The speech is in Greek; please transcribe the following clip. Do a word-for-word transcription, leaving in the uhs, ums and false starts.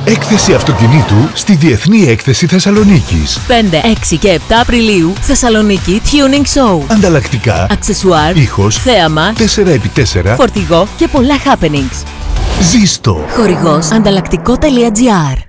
Έκθεση αυτοκινήτου στη Διεθνή Έκθεση Θεσσαλονίκης. πέντε, έξι και επτά Απριλίου, Θεσσαλονίκη Tuning Show. Ανταλλακτικά, Αξεσουάρ, ήχος, θέαμα, τέσσερα επί τέσσερα, φορτηγό και πολλά happenings. ζήστο. Χορηγός ανταλλακτικό τελεία τζι άρ.